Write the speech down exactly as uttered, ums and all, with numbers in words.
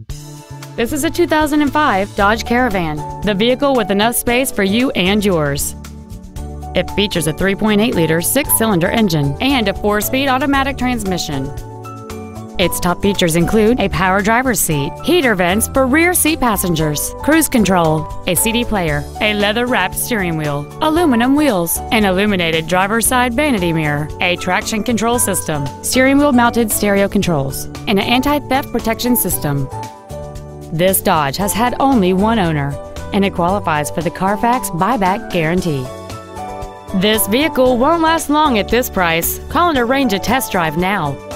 This is a two thousand five Dodge Caravan, the vehicle with enough space for you and yours. It features a three point eight liter six-cylinder engine and a four-speed automatic transmission. Its top features include a power driver's seat, heater vents for rear seat passengers, cruise control, a C D player, a leather-wrapped steering wheel, aluminum wheels, an illuminated driver's side vanity mirror, a traction control system, steering wheel mounted stereo controls, and an anti-theft protection system. This Dodge has had only one owner, and it qualifies for the Carfax buyback guarantee. This vehicle won't last long at this price. Call and arrange a test drive now.